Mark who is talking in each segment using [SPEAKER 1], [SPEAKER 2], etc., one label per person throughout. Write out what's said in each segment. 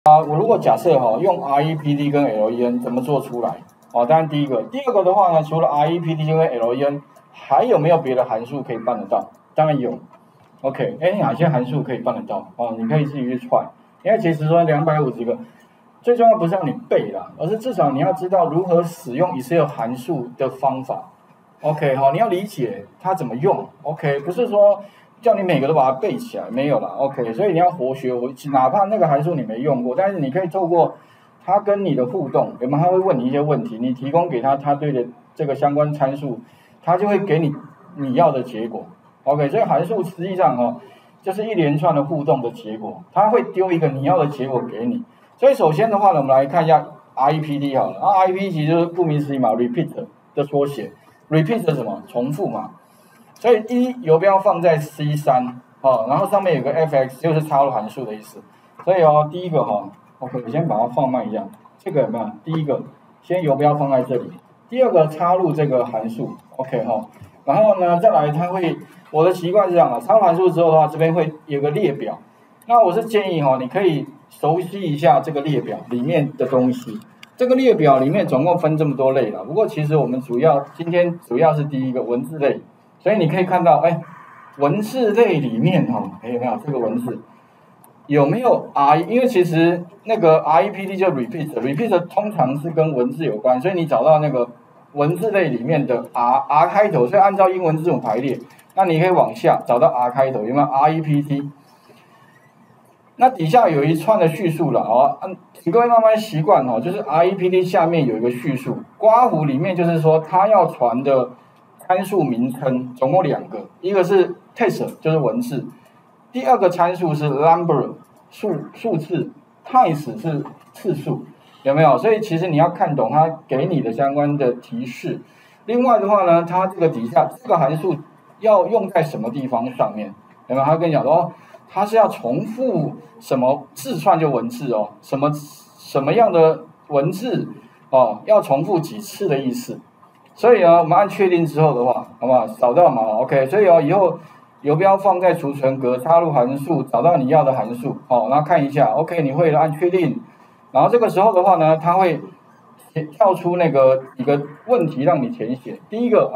[SPEAKER 1] 我如果假设用 REPD 跟 LEN 怎么做出来？当然第二个的话呢，除了 REPD 跟 LEN， 还有没有别的函数可以办得到？当然有。OK， 哪些函数可以办得到？你可以自己去踹，因为其实说250个，最重要不是让你背啦，而是至少你要知道如何使用 Excel 函数的方法。OK， 你要理解它怎么用。OK， 不是说叫你每个都把它背起来，没有啦。OK， 所以你要活学活，哪怕那个函数你没用过，但是你可以透过它跟你的互动，有没有？他会问你一些问题，你提供给他对的这个相关参数，他就会给你要的结果。OK， 所以函数实际上就是一连串的互动的结果，它会丢一个你要的结果给你。所以首先的话呢，我们来看一下 REPD 好了。REPD 其实就是顾名思义嘛 ，repeat 的缩写。repeat 是什么？重复嘛。所以游标放在 C3 然后上面有个 fx， 就是插入函数的意思。所以第一个OK， 我先把它放慢一下。这个有没有？第一个先游标放在这里，第二个插入这个函数 ，OK 然后呢，再来它会，我的习惯是这样插入函数之后的话，这边会有个列表。那我是建议你可以熟悉一下这个列表里面的东西。这个列表里面总共分这么多类了，不过其实我们今天主要是第一个文字类，所以你可以看到，文字类里面有没有这个文字？有没有 因为其实那个 REPD 就 repeat 通常是跟文字有关，所以你找到那个文字类里面的 R 开头，所以按照英文字母排列，那你可以往下找到 R 开头，有没有 REPD？ 那底下有一串的叙述了请各位慢慢习惯就是 REPD 下面有一个叙述，括弧里面就是说它要传的参数名称总共2个，一个是 text 就是文字，第二个参数是 number 数字 ，times 是次数，有没有？所以其实你要看懂它给你的相关的提示。另外的话呢，它这个底下这个函数要用在什么地方上面？有没有？他跟你讲说，它是要重复什么字串就文字什么样的文字要重复几次的意思。所以我们按确定之后的话，好不好？找到嘛 ？OK， 所以以后游标放在储存格，插入函数，找到你要的函数，然后看一下 ，OK， 你会了，按确定，然后这个时候的话呢，它会跳出那个一个问题让你填写。第一个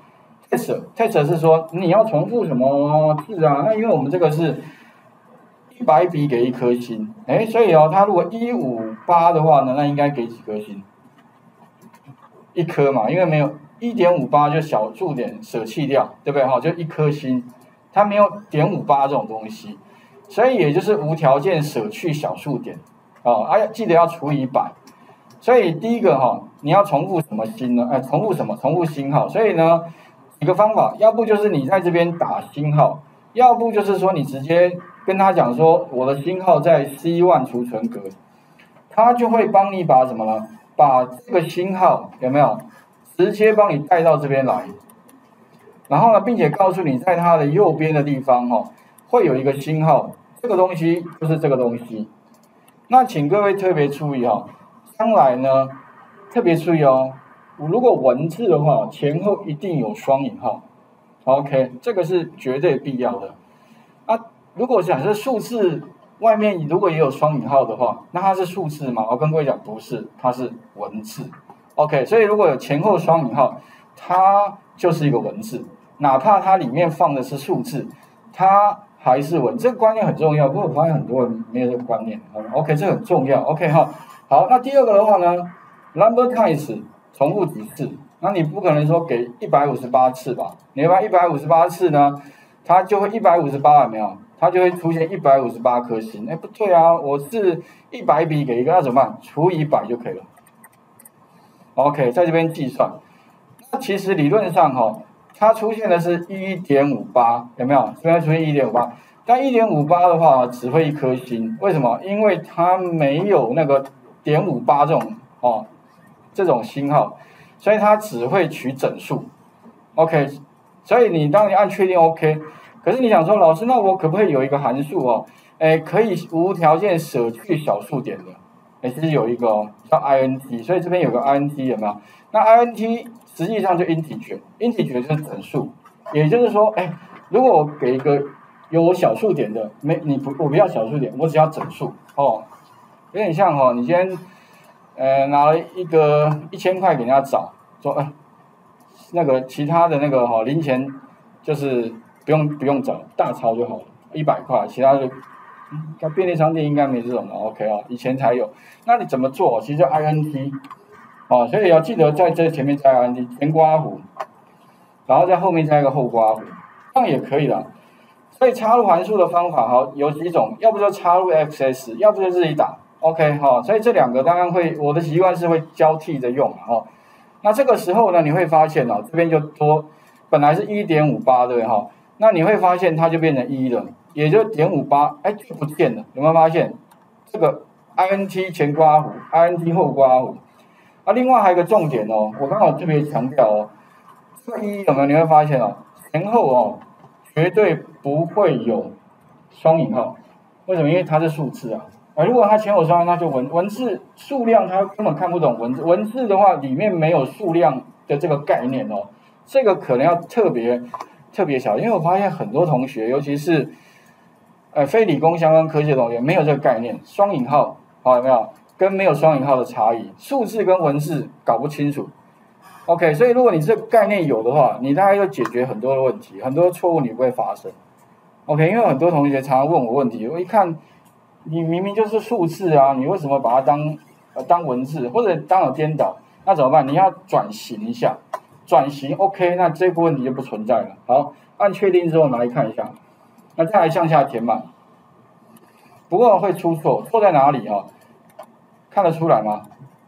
[SPEAKER 1] test 是说你要重复什么字啊？那因为我们这个是100笔给1颗星，所以它如果158的话呢，那应该给几颗星？1颗嘛，因为没有1.58就小数点舍弃掉，对不对？就1颗星。它没有0.58这种东西，所以也就是无条件舍去小数点记得要除以100。所以第一个你要重复什么星呢？重复什么？重复星号。所以呢，一个方法，要不就是你在这边打星号，要不就是说你直接跟他讲说我的星号在 C1 储存格，他就会帮你把什么呢？把这个星号有没有直接帮你带到这边来。然后呢，并且告诉你，在它的右边的地方会有一个星号，这个东西就是这个东西。那请各位特别注意将来呢，特别注意如果文字的话，前后一定有双引号。OK， 这个是绝对必要的。如果假设数字外面如果也有双引号的话，那它是数字吗？我跟各位讲，不是，它是文字。OK， 所以如果有前后双引号，它就是一个文字。哪怕它里面放的是数字，它还是文字，这个观念很重要。不过我发现很多人没有这个观念。OK， 这很重要。OK 好，那第二个的话呢 ，number times 重复几次？那你不可能说给158次吧？你要158次呢，它就会158有没有？它就会出现158颗星。不对啊，我是100笔给一个，那怎么办？除以100就可以了。OK， 在这边计算。那其实理论上它出现的是 1.58， 有没有？这边出现 1.58， 但 1.58 的话只会1颗星，为什么？因为它没有那个0.58这种星号，所以它只会取整数。OK， 所以当你按确定 OK， 可是你想说，老师，那我可不可以有一个函数可以无条件舍去小数点的？其实有一个叫 int， 所以这边有个 int 有没有？那 int 实际上就 integer 就是整数，也就是说，如果我给一个有小数点的，我不要小数点，我只要整数有点像你今天拿了一个1000块给人家找，说那个其他的那个零钱就是不用找，大钞就好了，100块，其他的便利商店应该没这种的 ，OK 以前才有。那你怎么做？其实就 INT 所以要记得在这前面加 INT 前刮弧，然后在后面加一个后刮弧，这样也可以了。所以插入函数的方法有几种，要不就插入 XS， 要不就自己打 ，OK 所以这两个当然会，我的习惯是会交替着用那这个时候呢，你会发现这边就多，本来是 1.58 对不对那你会发现它就变成1了，也就0.58，就不见了，有没有发现？这个 INT 前刮弧 ，INT 后刮弧。另外还有一个重点我刚好特别强调这个1有没有？你会发现前后绝对不会有双引号，为什么？因为它是数字如果它前后双，那就文字数量它根本看不懂文字。文字的话，里面没有数量的这个概念这个可能要特别小，因为我发现很多同学，尤其是非理工相关科技的同学，没有这个概念。双引号有没有？跟没有双引号的差异，数字跟文字搞不清楚。OK， 所以如果你这个概念有的话，你大概就解决很多的问题，很多错误你不会发生。OK， 因为很多同学常常问我问题，我一看你明明就是数字你为什么把它当文字，或者当了颠倒？那怎么办？你要转型一下，转型 OK， 那这个问题就不存在了。好，按确定之后，我们来看一下，那再来向下填满，不过会出错，错在哪里看得出来吗？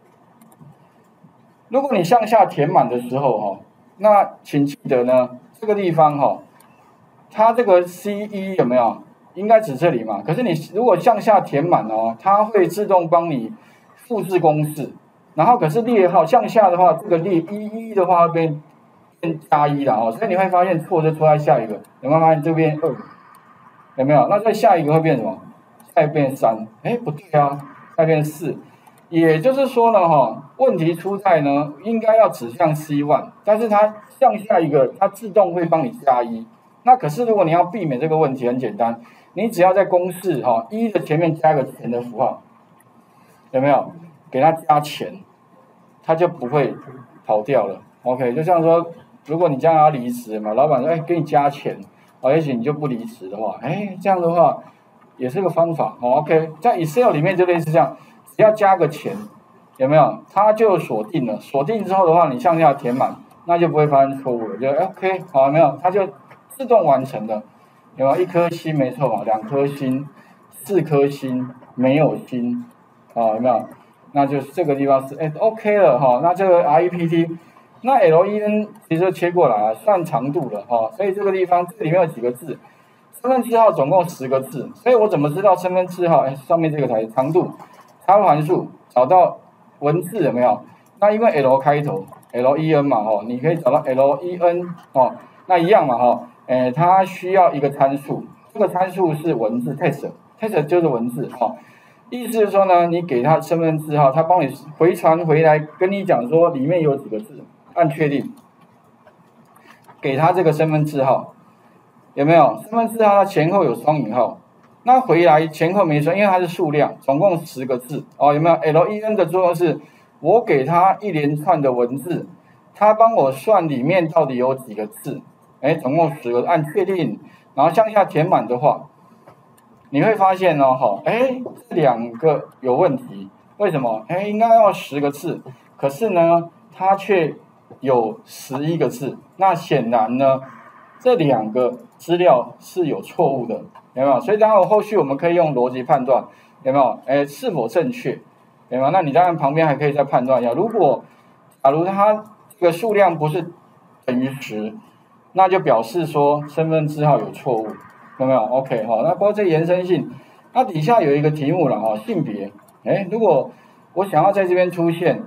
[SPEAKER 1] 如果你向下填满的时候那请记得呢，这个地方它这个 C1 有没有？应该指这里嘛。可是你如果向下填满它会自动帮你复制公式，然后可是列号向下的话，这个列11的话会变加1了所以你会发现错就错在下一个，有没有发现这边2？有没有？那在下一个会变什么？下一个变3，不对下一变4。也就是说呢问题出在呢，应该要指向 C1， 但是它向下一个，它自动会帮你加1。那可是如果你要避免这个问题，很简单，你只要在公式1的前面加个钱的符号，有没有？给它加钱，它就不会跑掉了。OK， 就像说，如果你将来要离职嘛，老板说给你加钱也许你就不离职的话，这样的话也是个方法OK， 在 Excel 里面就类似这样。只要加个钱，有没有？它就锁定了。锁定之后的话，你向下填满，那就不会发生错误了。就 OK， 好，有没有？它就自动完成的，有没有？1颗星没错嘛，2颗星，4颗星没有星，有没有？那就这个地方是OK 了那这个 REPT， 那 LEN 其实切过来算长度了所以这个地方这里面有几个字？身份证号总共10个字，所以我怎么知道身份证号？上面这个才长度。插入函数找到文字有没有？那因为 L 开头 ，LEN 嘛你可以找到 LEN 那一样嘛它需要一个参数，这个参数是文字 text 就是文字意思是说呢，你给他身份证号，他帮你回传回来，跟你讲说里面有几个字，按确定，给他这个身份证号，有没有？身份证号它前后有双引号。那回来前后没算，因为它是数量，总共10个字有没有 ？LEN 的作用是，我给它一连串的文字，它帮我算里面到底有几个字，总共10个，按确定，然后向下填满的话，你会发现这2个有问题，为什么？应该要10个字，可是呢，它却有11个字，那显然呢，这2个资料是有错误的。有没有？所以当然后续我们可以用逻辑判断，有没有？是否正确？有没有？那你当然旁边还可以再判断一下，假如它这个数量不是等于10，那就表示说身份证号有错误，有没有 ？OK 那包括这延伸性，那底下有一个题目了性别，如果我想要在这边出现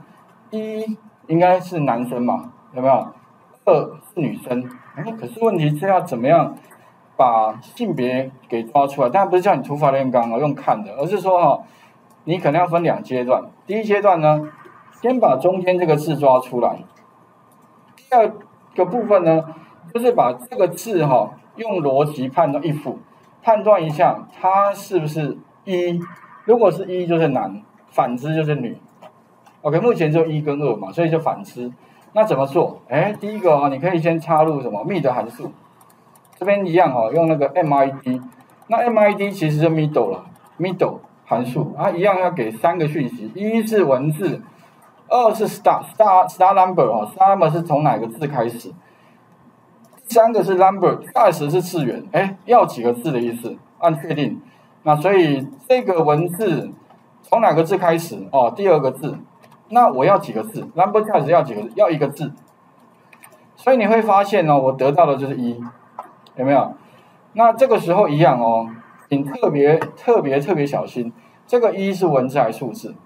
[SPEAKER 1] 1应该是男生嘛，有没有？2是女生，可是问题是要怎么样？把性别给抓出来，当然不是叫你土法炼钢用看的，而是说你可能要分2阶段。第一阶段呢，先把中间这个字抓出来。第二个部分呢，就是把这个字用逻辑判断 if 判断一下它是不是1 如果是一就是男，反之就是女。OK， 目前只有1跟2嘛，所以就反之。那怎么做？第一个你可以先插入什么 mid 函数，这边一样用那个 MID。那 MID 其实就 middle 了 ，middle 函数，它一样要给3个讯息，一是文字，2是 star number，star number 是从哪个字开始？3个是 number，20是次元，要几个字的意思？按确定。那所以这个文字从哪个字开始？第2个字。那我要几个字 ？number size 要几个字？要1个字。所以你会发现我得到的就是1，有没有？那这个时候一样请特别小心，这个1是文字还是数字？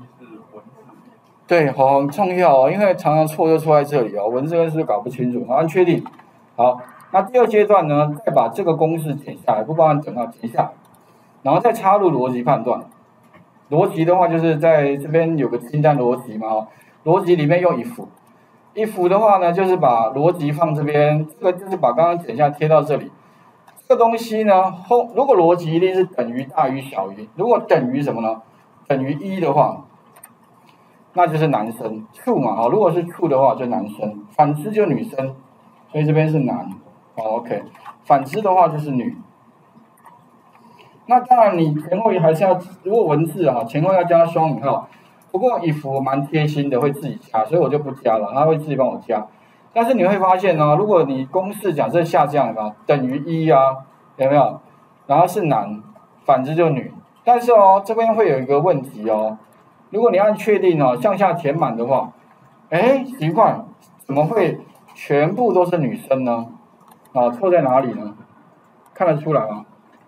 [SPEAKER 1] 对，很重要因为常常错就错在这里文字跟数字搞不清楚，按确定。好，那第2阶段呢，再把这个公式剪下来，不包含整号剪下来，然后再插入逻辑判断。逻辑的话，就是在这边有个清单逻辑嘛，逻辑里面用if 的话呢，就是把逻辑放这边，这个就是把刚刚剪下贴到这里。这个东西呢，如果逻辑一定是等于、大于、小于，如果等于什么呢？等于1的话，那就是男生 true 嘛，如果是 true 的话就男生，反之就女生，所以这边是男，OK， 反之的话就是女。那当然，你前后还是要，如果文字前后要加双引号。不过 if 蛮贴心的，会自己加，所以我就不加了，它会自己帮我加。但是你会发现如果你公式假设下降等于1有没有？然后是男，反之就女。但是这边会有一个问题如果你按确定向下填满的话，奇怪，怎么会全部都是女生呢？错在哪里呢？看得出来吗？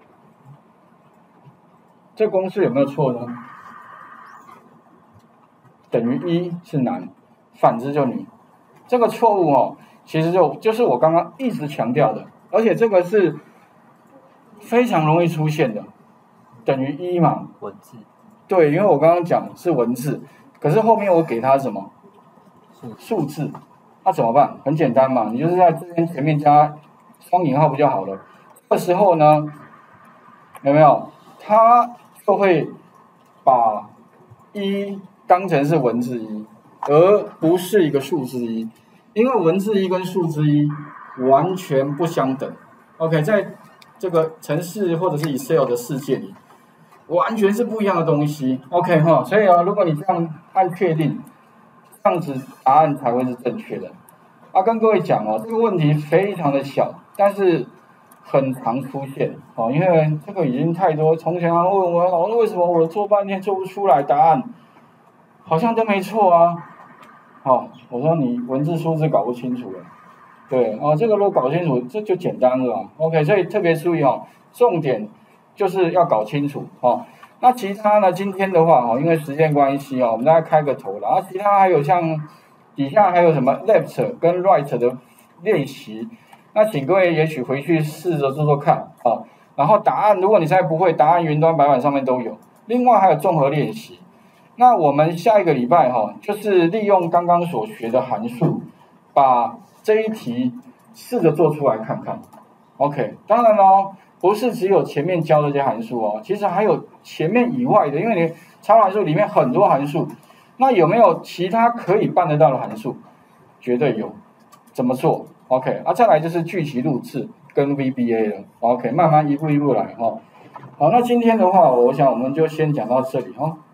[SPEAKER 1] 这公式有没有错呢？等于1是男，反之就女。这个错误其实就是我刚刚一直强调的，而且这个是非常容易出现的。等于1嘛，
[SPEAKER 2] 文字。
[SPEAKER 1] 对，因为我刚刚讲是文字，可是后面我给它什么？数字。那怎么办？很简单嘛，你就是在这边前面加双引号不就好了？这个时候呢，有没有？它就会把1当成是文字1，而不是一个数字1，因为文字1跟数字1完全不相等。OK， 在这个程式或者是 Excel 的世界里，完全是不一样的东西。OK 所以如果你这样按确定，这样子答案才会是正确的。跟各位讲这个问题非常的小，但是很常出现因为这个已经太多。从前问我老师为什么我做半天做不出来答案，好像都没错我说你文字数字搞不清楚了，对这个如果搞清楚，这就简单了OK， 所以特别注意重点就是要搞清楚那其他呢？今天的话因为时间关系我们大家开个头了其他还有像底下还有什么 left 跟 right 的练习。那请各位也许回去试着做做看然后答案如果你现在不会，答案云端白板上面都有。另外还有综合练习。那我们下一个礼拜就是利用刚刚所学的函数，把这一题试着做出来看看。OK， 当然不是只有前面教的这些函数其实还有前面以外的，因为你超函数里面很多函数，那有没有其他可以办得到的函数？绝对有。怎么做 ？OK， 再来就是具体路字跟 VBA 了。OK， 慢慢一步一步来好，那今天的话，我想我们就先讲到这里